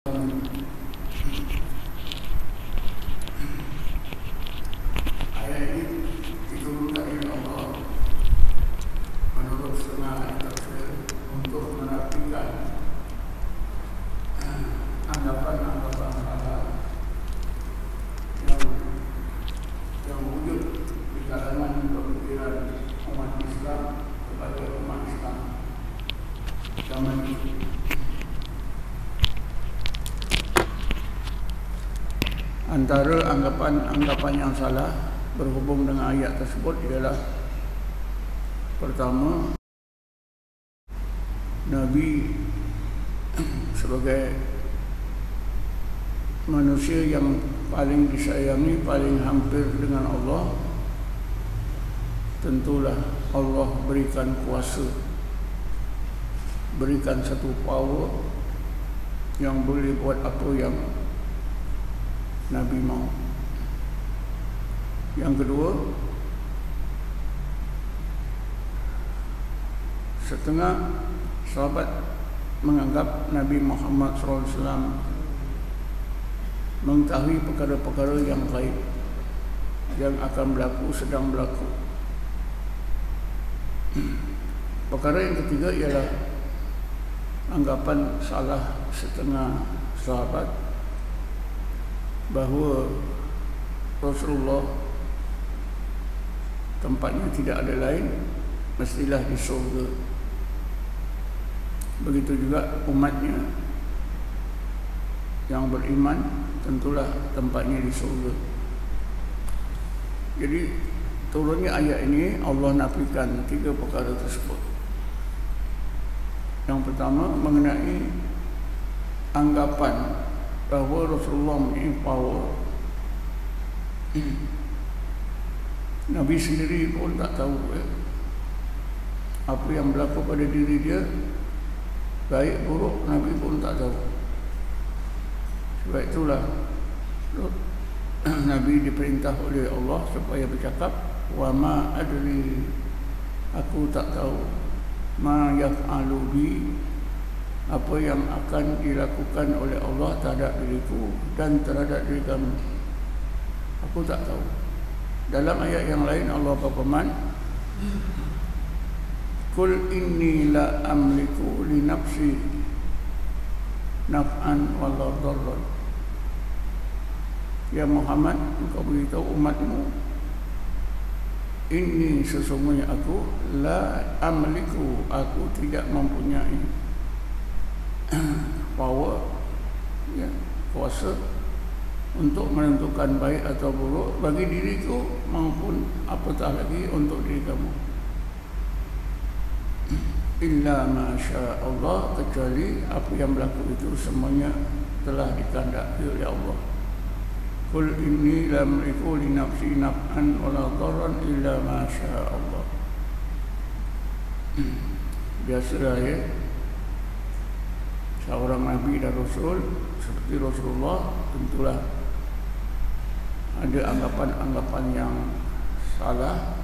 Ayat ini diturunkan oleh Allah menurut setengah ahli tafsir untuk menafikan anggapan-anggapan salah yang wujud di kalangan pemikiran umat Islam kepada umat Islam zaman ini. Antara anggapan-anggapan yang salah berhubung dengan ayat tersebut ialah pertama, Nabi sebagai manusia yang paling disayangi, paling hampir dengan Allah, tentulah Allah berikan kuasa, berikan satu power yang boleh buat apa yang Nabi mau. Yang kedua, setengah sahabat menganggap Nabi Muhammad SAW mengetahui perkara-perkara yang gaib yang akan berlaku, sedang berlaku. Perkara yang ketiga ialah anggapan salah setengah sahabat bahawa Rasulullah tempatnya tidak ada lain, mestilah di surga. Begitu juga umatnya yang beriman, tentulah tempatnya di surga. Jadi turunnya ayat ini Allah nafikan tiga perkara tersebut. Yang pertama mengenai anggapan bahawa Rasulullah mempunyai power. Nabi sendiri pun tak tahu apa yang berlaku pada diri dia, baik buruk, Nabi pun tak tahu. Sebab itulah Nabi diperintah oleh Allah supaya bercakap, wa ma adri, aku tak tahu, ma yaf'alu bi, apa yang akan dilakukan oleh Allah terhadap diriku dan terhadap diri kamu. Aku tak tahu. Dalam ayat yang lain Allah berfirman, Qul inni la amliku li nafsi naf'an wala darran. Ya Muhammad, engkau beritahu umatmu, ini sesungguhnya aku la amliku, aku tidak mempunyai power, ya, kuasa untuk menentukan baik atau buruk bagi diriku maupun apatah lagi untuk diri kamu. Illa masya Allah, kecuali apa yang berlaku itu semuanya telah dikehendaki oleh Allah. Qul inni la amliku li nafsi naf'an wala darran illa masya Allah. Biasalah ya, seorang Nabi dan Rasul seperti Rasulullah tentulah ada anggapan-anggapan yang salah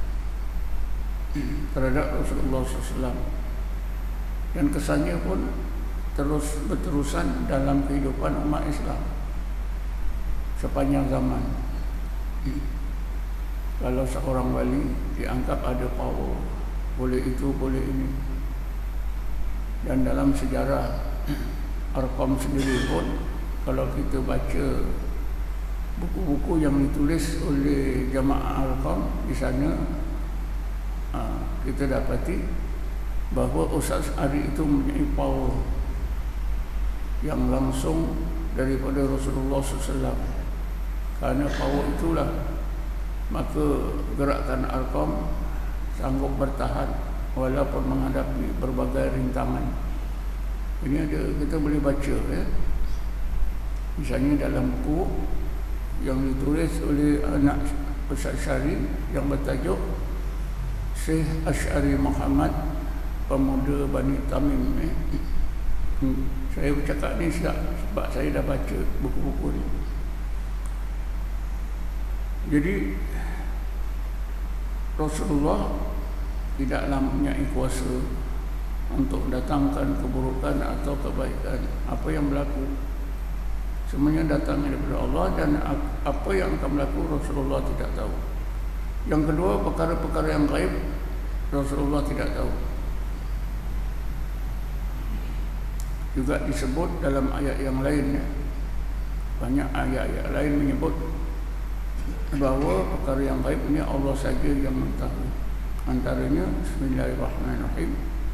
terhadap Rasulullah SAW, dan kesannya pun terus berterusan dalam kehidupan umat Islam sepanjang zaman. Kalau seorang wali dianggap ada power, boleh itu, boleh ini. Dan dalam sejarah Arqam sendiri pun, kalau kita baca buku-buku yang ditulis oleh jamaah Arqam, di sana kita dapati bahawa Ustaz Ari itu mempunyai power yang langsung daripada Rasulullah SAW. Kerana power itulah maka gerakan Arqam sanggup bertahan walaupun menghadapi berbagai rintangan. Ini ada, kita boleh baca ya. Misalnya dalam buku yang ditulis oleh anak Ustaz Syari yang bertajuk Syekh Asy'ari Muhammad, pemuda Bani Tamim. Saya bercakap ni sebab saya dah baca buku-buku ni. Jadi Rasulullah tidaklah mempunyai kuasa untuk mendatangkan keburukan atau kebaikan. Apa yang berlaku Semuanya datang daripada Allah, dan apa yang akan berlaku Rasulullah tidak tahu. Yang kedua, perkara-perkara yang gaib Rasulullah tidak tahu. Juga disebut dalam ayat yang lain, banyak ayat-ayat lain menyebut bahawa perkara yang gaib ini Allah saja yang mengetahui. Antaranya Bismillahirrahmanirrahim,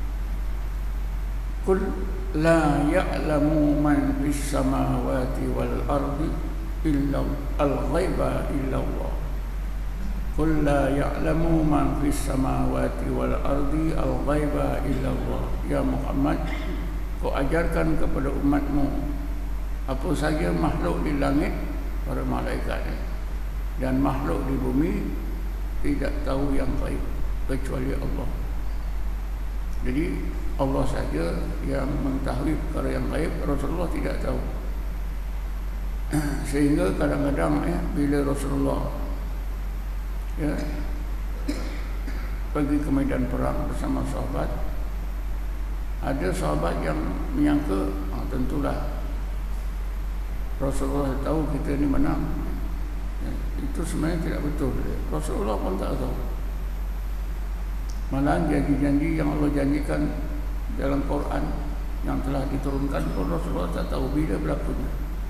Qul la ya'lamu man fis samawati wal ardi illa al-ghaiba illa Allah. Qul la ya'lamu man fis samawati wal ardi al-ghaiba illa Allah. Ya Muhammad, kau ajarkan kepada umatmu apa saja makhluk di langit, para malaikat, dan makhluk di bumi tidak tahu yang gaib kecuali Allah. Jadi Allah saja yang mengetahui perkara yang gaib, Rasulullah tidak tahu. Sehingga kadang-kadang bila Rasulullah pergi ke medan perang bersama sahabat, ada sahabat yang menyangka tentulah Rasulullah tahu kita ni menang. Itu sebenarnya tidak betul. Rasulullah pun tak tahu. Malah janji-janji yang Allah janjikan dalam Quran yang telah diturunkan pun Rasulullah tak tahu bila berlakunya.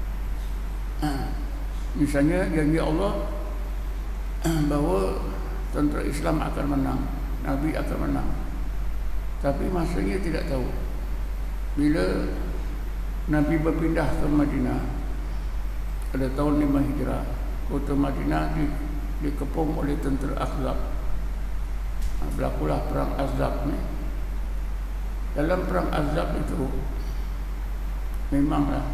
Misalnya janji Allah bahawa tentera Islam akan menang, Nabi akan menang, tapi masanya tidak tahu. Bila Nabi berpindah ke Madinah pada tahun 5 Hijrah, kota Madinah dikepung oleh tentera Ahzab. Berlakulah perang Ahzab ni. Dalam perang Ahzab itu memanglah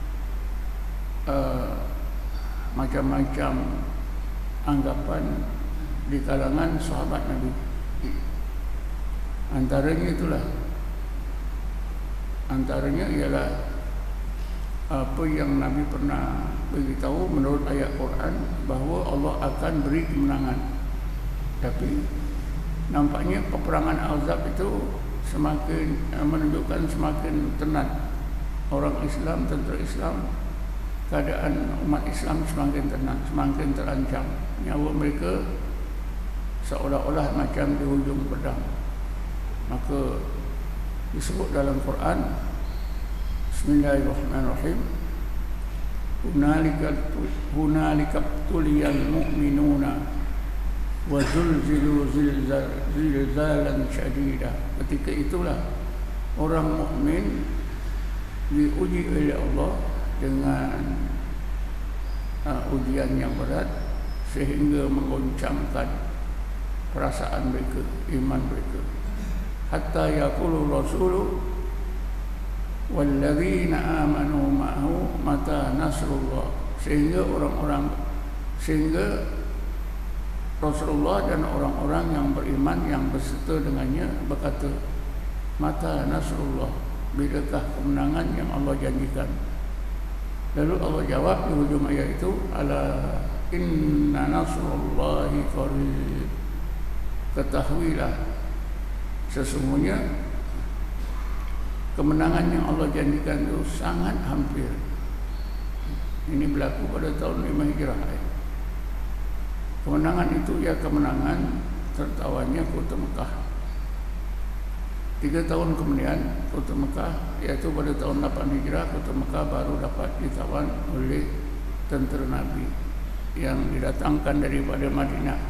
macam-macam anggapan di kalangan sahabat Nabi. Antaranya ialah apa yang Nabi pernah beritahu menurut ayat Quran bahawa Allah akan beri kemenangan. Tapi nampaknya peperangan Ahzab itu semakin menunjukkan semakin tenat orang Islam, tentera Islam. Keadaan umat Islam semakin tenang, semakin terancam. Nyawa mereka seolah-olah macam di hujung pedang. Maka disebut dalam Quran, Bismillahirrahmanirrahim, Hunalika tuliyal mu'minuna wa zulzilu zilzalan syadida. Ketika itulah orang mukmin diuji oleh Allah dengan ujian yang berat sehingga menggoncangkan perasaan mereka, iman mereka. Hatta yaqulu rasulu walladzina amanu ma'ahu mata nasrullah. Sehingga Rasulullah dan orang-orang yang beriman yang berserta dengannya berkata, mata nasrullah, bilakah kemenangan yang Allah janjikan? Lalu Allah jawab di hujung ayat itu, ala inna nasrullahi qarib. Ketahuilah sesungguhnya kemenangan yang Allah janjikan itu sangat hampir. Ini berlaku pada tahun 5 Hijrah. Kemenangan itu ya kemenangan tertawannya kota Mekah. 3 tahun kemudian kota Mekah, yaitu pada tahun 8 Hijrah, kota Mekah baru dapat ditawan oleh tentera Nabi yang didatangkan daripada Madinah.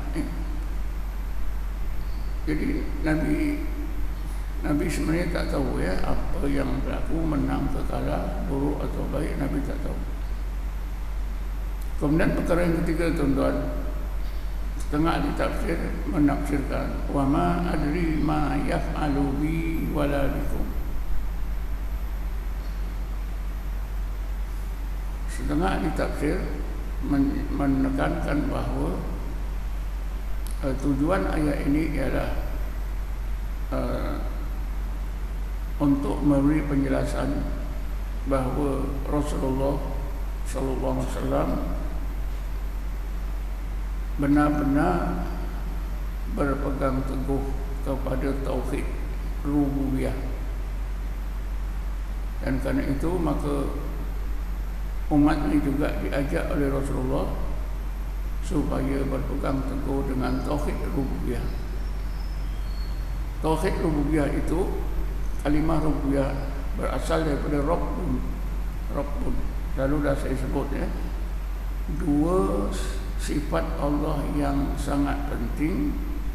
Jadi Nabi sebenarnya tak tahu apa yang berlaku, menang ke kalah, buruk atau baik, Nabi tak tahu. Kemudian perkara yang ketiga, tuan-tuan, setengah ahli tafsir menafsirkan, wa ma adri ma yaf'alu bi wala bikum. Setengah ahli tafsir menekankan bahawa tujuan ayat ini ialah untuk memberi penjelasan bahawa Rasulullah sallallahu alaihi wasallam benar-benar berpegang teguh kepada tauhid rububiyah, dan kerana itu maka umatnya juga diajak oleh Rasulullah supaya berpegang teguh dengan tauhid rububiyah. Tauhid rububiyah itu, kalimah rububiyah berasal daripada Rabbun. Lalu dah saya sebut ya, dua sifat Allah yang sangat penting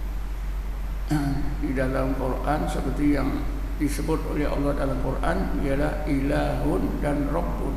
di dalam Quran, seperti yang disebut oleh Allah dalam Quran, ialah ilahun dan Rabbun.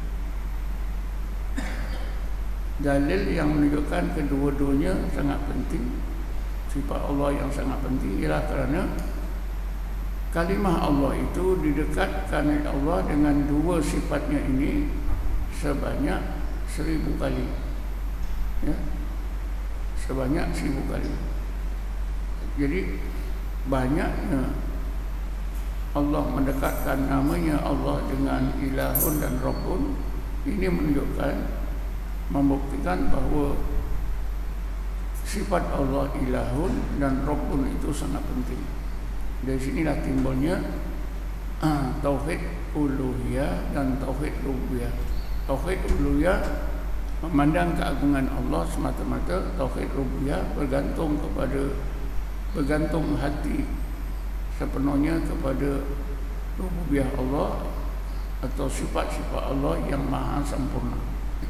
Dalil yang menunjukkan kedua-duanya sangat penting, sifat Allah yang sangat penting, ialah kerana kalimah Allah itu didekatkan oleh Allah dengan dua sifatnya ini sebanyak 1000 kali, ya, sebanyak 1000 kali. Jadi banyaknya Allah mendekatkan namanya Allah dengan ilahun dan Rabbun. Ini menunjukkan, membuktikan bahawa sifat Allah ilahun dan Rabbun itu sangat penting. Dari sinilah timbulnya tauhid uluhiyah dan tauhid rububiyah. Tauhid uluhiyah memandang keagungan Allah semata-mata. Tauhid rububiyah bergantung hati sepenuhnya kepada rububiyah Allah atau sifat-sifat Allah yang maha sempurna.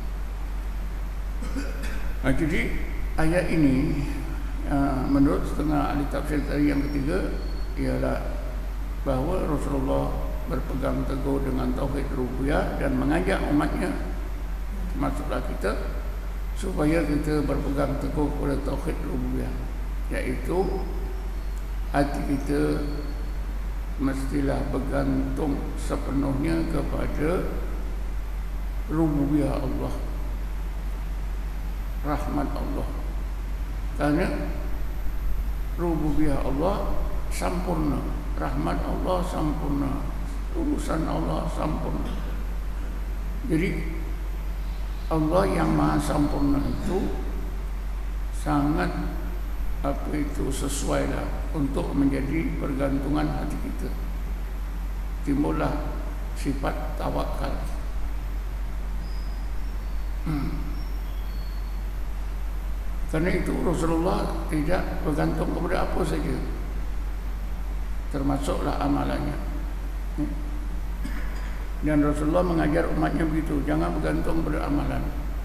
Jadi ayat ini menurut setengah ahli tafsir tadi yang ketiga ialah bahawa Rasulullah berpegang teguh dengan tauhid rububiyah dan mengajak umatnya, termasuklah kita, supaya kita berpegang teguh kepada tauhid rububiyah, iaitu hati kita mestilah bergantung sepenuhnya kepada rububiyah Allah, rahmat Allah. Kerana rububiyah Allah sempurna, rahmat Allah sempurna, urusan Allah sempurna. Jadi Allah yang maha sempurna itu sangat sesuailah untuk menjadi pergantungan hati kita. Timbullah sifat tawakal. Karena itu Rasulullah tidak bergantung kepada apa saja, termasuklah amalannya. Dan Rasulullah mengajar umatnya begitu, jangan bergantung pada amalan.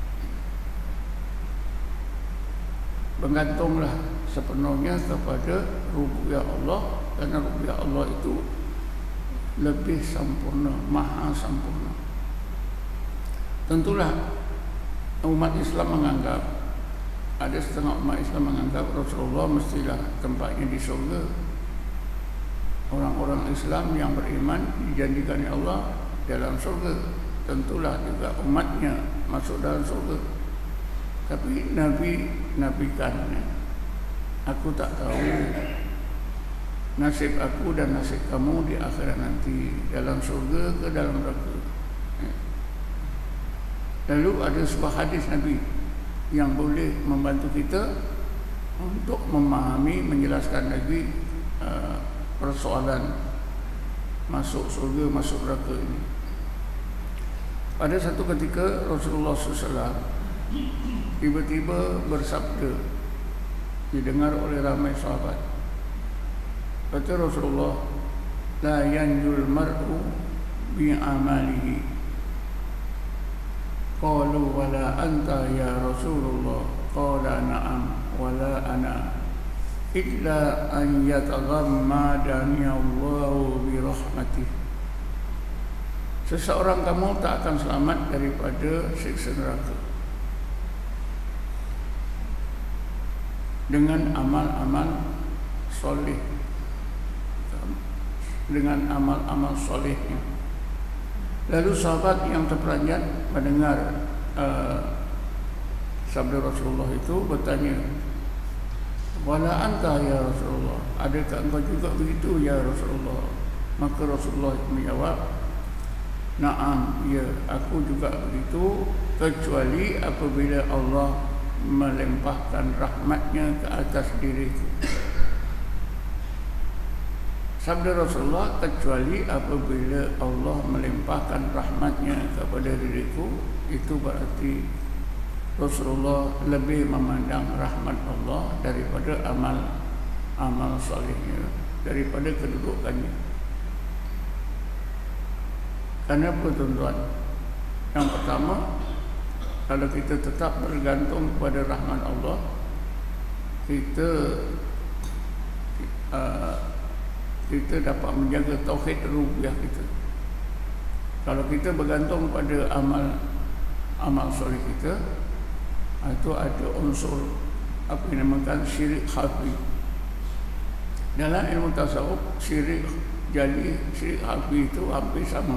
Bergantunglah sepenuhnya kepada rububiyah Allah, karena rububiyah Allah itu lebih sempurna, maha sempurna. Tentulah umat Islam menganggap, ada setengah umat Islam menganggap Rasulullah mestilah tempatnya di surga. Orang-orang Islam yang beriman dijanjikan oleh Allah dalam surga, tentulah juga umatnya masuk dalam surga. Tapi Nabi nabikan, aku tak tahu nasib aku dan nasib kamu di akhirat nanti, dalam surga ke dalam neraka. Lalu ada sebuah hadis Nabi yang boleh membantu kita untuk memahami, menjelaskan lagi persoalan masuk surga, masuk neraka ini. Pada satu ketika Rasulullah SAW tiba-tiba bersabda, didengar oleh ramai sahabat. Kata Rasulullah, la yanjul mar'u bi'amalihi. Qalu wala anta ya Rasulullah. Qala na'am wala ana illa an yataghammadani Allahu bi rahmatih. Seseorang kamu tak akan selamat daripada siksa neraka dengan amal-amal soleh, dengan amal-amal solehnya. Lalu sahabat yang terperanjat mendengar sabda Rasulullah itu bertanya, wala anta ya Rasulullah, adakah engkau juga begitu ya Rasulullah? Maka Rasulullah menjawab, na'am, ya, aku juga begitu, kecuali apabila Allah melimpahkan rahmatnya ke atas diriku. sabda Rasulullah, kecuali apabila Allah melimpahkan rahmatnya kepada diriku, itu berarti Rasulullah lebih memandang rahmat Allah daripada amal salihnya, daripada kedudukannya. Kenapa tuan-tuan? Yang pertama, kalau kita tetap bergantung kepada rahmat Allah, kita dapat menjaga tauhid rububiyah kita. Kalau kita bergantung pada amal soleh kita, itu ada unsur apa yang dinamakan syirik khafi. Dalam ilmu tasawuf, syirik jali, syirik khafi itu hampir sama.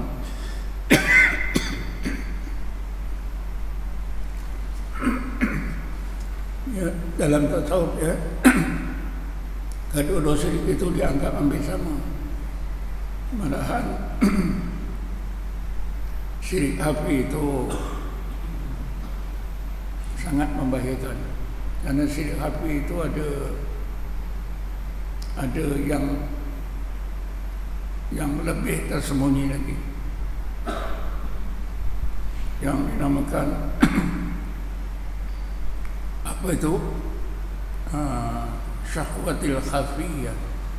Ya, dalam tasawuf ya, kedua syirik itu dianggap hampir sama. Malahan syirik khafi itu sangat membahayakan, karena syirik khafi itu ada yang lebih tersembunyi lagi, yang dinamakan apa itu, syahwatil khafiyah.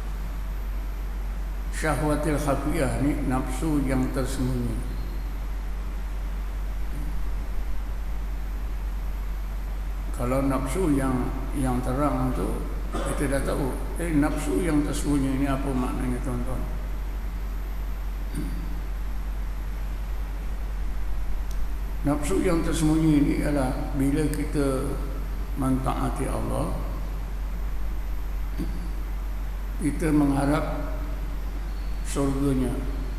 Syahwatil khafiyah ni nafsu yang tersembunyi. Kalau nafsu yang terang itu kita dah tahu. Nafsu yang tersembunyi ini apa maknanya, tuan-tuan? Nafsu yang tersembunyi ini adalah bila kita mentaati Allah, kita mengharap surganya,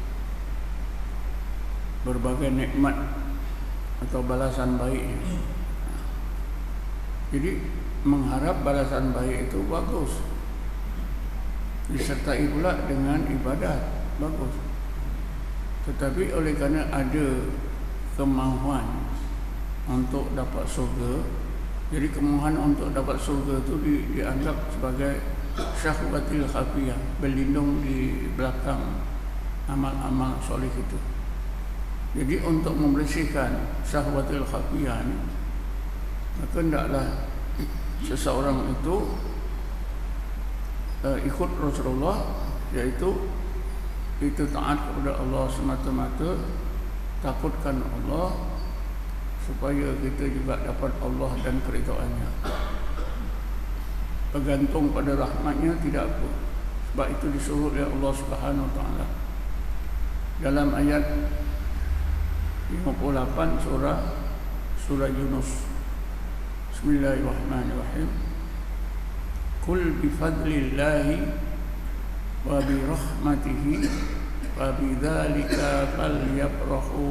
berbagai nikmat atau balasan baiknya. Jadi mengharap balasan baik itu bagus, disertai pula dengan ibadat, bagus. Tetapi oleh kerana ada kemahuan untuk dapat surga, jadi kemahuan untuk dapat surga itu dianggap sebagai syahwatil khafiyah, berlindung di belakang amal-amal soleh itu. Jadi untuk membersihkan syahwatil khafiyah ini, maka hendaklah seseorang itu ikut Rasulullah, iaitu itu taat kepada Allah semata-mata, takutkan Allah, supaya kita juga dapat Allah dan keridhaannya. Bergantung pada rahmatnya tidak apa. Sebab itu disuruh oleh Allah Subhanahu Wa Taala dalam ayat 58 surah Yunus. Bismillahirrahmanirrahim. Kul bifadlillahi wa birahmatihi wa bidzalika falyafrahu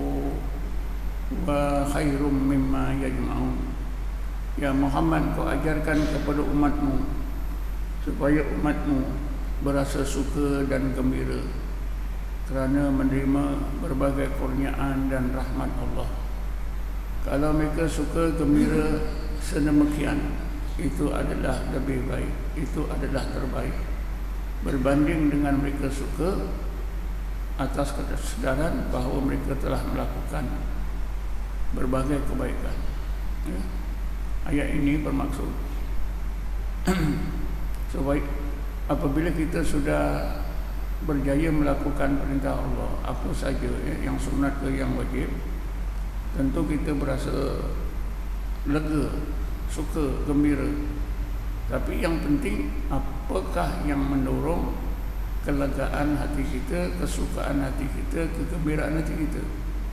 wa khairum mimma yajma'un. Ya Muhammad, kau ajarkan kepada umatmu supaya umatmu berasa suka dan gembira kerana menerima berbagai kurniaan dan rahmat Allah. Kalau mereka suka gembira sedemikian, itu adalah lebih baik, itu adalah terbaik, berbanding dengan mereka suka atas kesedaran bahawa mereka telah melakukan berbagai kebaikan. Ya. Ayat ini bermaksud supaya apabila kita sudah berjaya melakukan perintah Allah, apa saja yang sunat ke yang wajib, tentu kita berasa lega, suka, gembira. Tapi yang penting, apakah yang mendorong kelegaan hati kita, kesukaan hati kita, kegembiraan hati kita?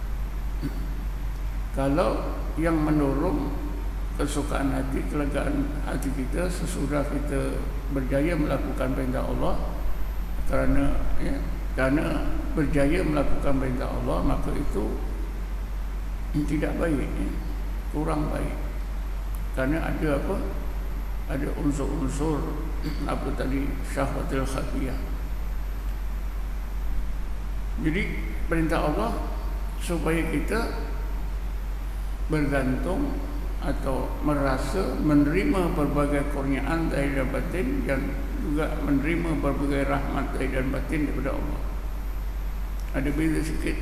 Kalau yang mendorong kesukaan hati, kelegaan hati kita sesudah kita berjaya melakukan perintah Allah, kerana berjaya melakukan perintah Allah, maka itu tidak baik, kurang baik. Kerana ada apa? Ada unsur-unsur apa tadi, syahwatil khafiyah. Jadi perintah Allah supaya kita bergantung atau merasa menerima berbagai kurniaan dari batin juga menerima berbagai rahmat zahir dan batin daripada Allah. Ada beza sikit.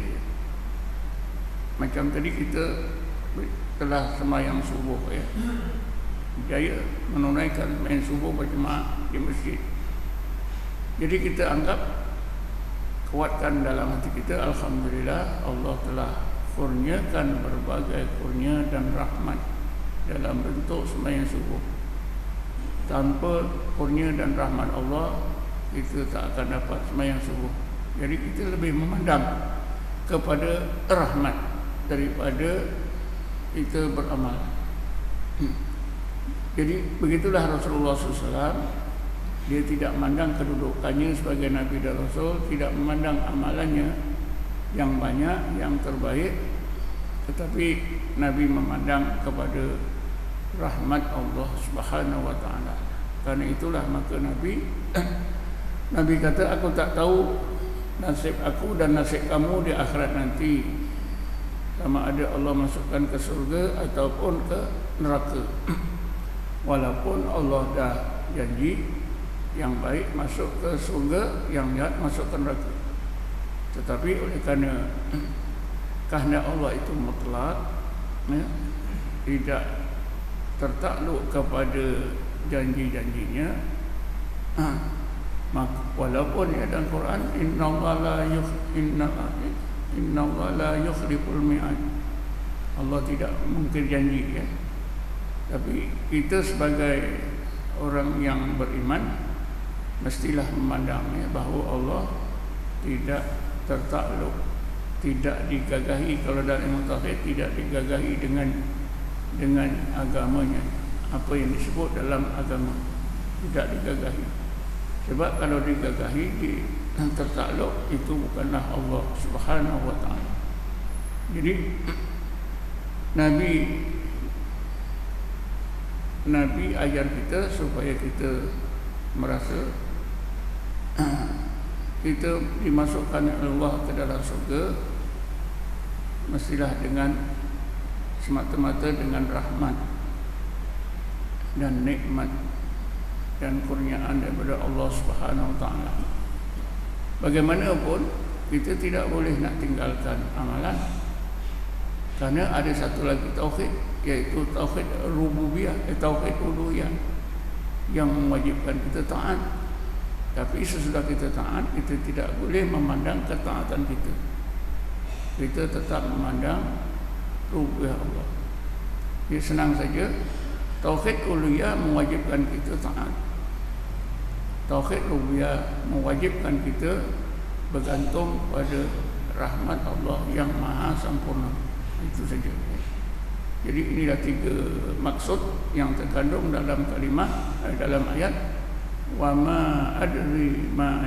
Macam tadi kita telah sembahyang subuh ya, berjaya menunaikan sembahyang subuh berjemaah di masjid. Jadi kita anggap, kuatkan dalam hati kita, alhamdulillah Allah telah kurniakan berbagai kurnia dan rahmat dalam bentuk sembahyang subuh. Tanpa kurnia dan rahmat Allah, kita tak akan dapat sembahyang subuh. Jadi kita lebih memandang kepada rahmat daripada kita beramal. Jadi begitulah Rasulullah SAW. Dia tidak memandang kedudukannya sebagai Nabi dan Rasul, tidak memandang amalannya yang banyak, yang terbaik, tetapi Nabi memandang kepada rahmat Allah Subhanahu wa taala. Karena itulah maka Nabi kata, aku tak tahu nasib aku dan nasib kamu di akhirat nanti, sama ada Allah masukkan ke surga ataupun ke neraka. Walaupun Allah dah janji yang baik masuk ke surga, yang jahat masuk ke neraka. Tetapi oleh kerana kehendak Allah itu mutlak, ya, tidak tertakluk kepada janji-janjinya, walaupun ya dalam Quran, innallaha la yukhliful mi'ad, Allah tidak mungkir janji ya. Tapi kita sebagai orang yang beriman mestilah memandangnya bahawa Allah tidak tertakluk, tidak digagahi. Kalau dalam ilmu tauhid tidak digagahi dengan agamanya, apa yang disebut dalam agama tidak digagahi. Sebab kalau digagahi, tertakluk, itu bukanlah Allah Subhanahu wa taala. Jadi Nabi ajar kita supaya kita merasa kita dimasukkan oleh Allah ke dalam surga mestilah dengan semata-mata dengan rahmat dan nikmat dan kurniaan daripada Allah Subhanahu wa taala. Bagaimanapun kita tidak boleh nak tinggalkan amalan, kerana ada satu lagi tauhid, iaitu tauhid rububiyah, tauhid uluhiyah, yang mewajibkan kita taat. Tapi sesudah kita taat, kita tidak boleh memandang ketaatan kita. Kita tetap memandang rububiyah Allah. Dia senang saja. Tauhid uluhiyah mewajibkan kita taat. Tauhid rububiyah mewajibkan kita bergantung pada rahmat Allah yang maha sempurna. Itu saja. Jadi inilah 3 maksud yang terkandung dalam kalimah, dalam ayat, wa ma adri ma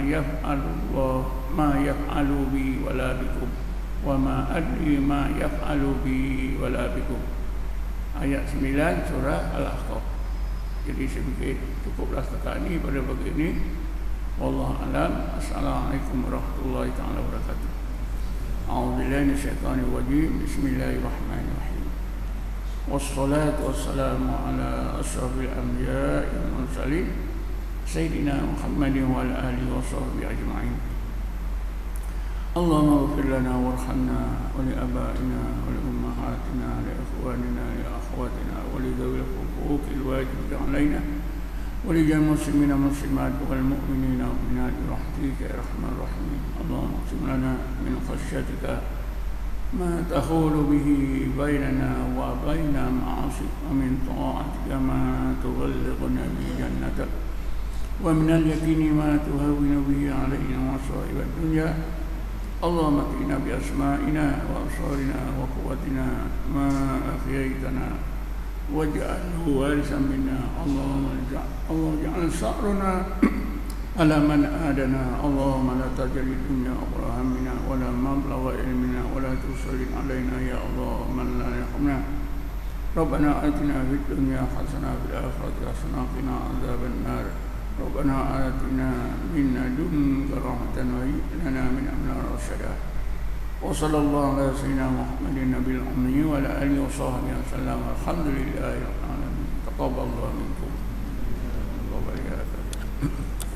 yaf'alu bi wala bikum, wa ma adri ma yaf'alu bi wala bikum. Ayat 9 surah Al-Ahqaf. Jadi saya fikir cukuplah setakat ini pada pagi ini. Wallahu a'lam. Assalamualaikum warahmatullahi taala wabarakatuh. A'udzubillahi minasyaitonir rajim. Bismillahirrahmanirrahim. Wassalatu wassalamu ala asyrafil anbiya'i wal mursalin Sayyidina Muhammadin wa ala alihi wa sahbihi ajma'in. Allahumma ighfir lana warhamna wa li abaina wa li ummahatina, li ikhwanina, li akhwatina, wa li dhawil huquqil wajibati alaina, wa li jami'il muslimina muslimat wal mu'minina wal mu'minat bi rahmatika ya arhamar rahimin. Allahumma qsim lana min khashyatika ma tahulu bihi bainana wa baina ma'asik, wa min ta'atika ma tughalliquna bi jannatak, wa min al-yaqini ma tuhawwinu bihi alaina masa'ib ad-dunya. Allahumma qina bi asma'ina wa absarina wa quwwatina ma ahyaytana waj'alhu warisan minna. Allahumma ja'al sa'rana ala man adana. Allahumma la taj'al dunya akbar hammina wa la mablagha ilmina wa la tusallit alaina ya Allah man la yarhamna. Rabbana atina fid dunya hasanah wa fil akhirati hasanah wa qina adzaban nar. Rabbana atina min ladunka rahmatan wa hab lana min amrina rashada. Wa sallallahu ala sayyidina Muhammadin nabiyil ummi wa ala alihi wa sahbihi wasallam. Alhamdulillahi rabbil alamin. Taqabbalallahu minkum. Wa barakatuh.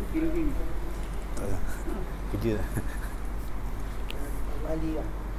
Gini-gini. Tak ada. Kerja lah. Bali lah.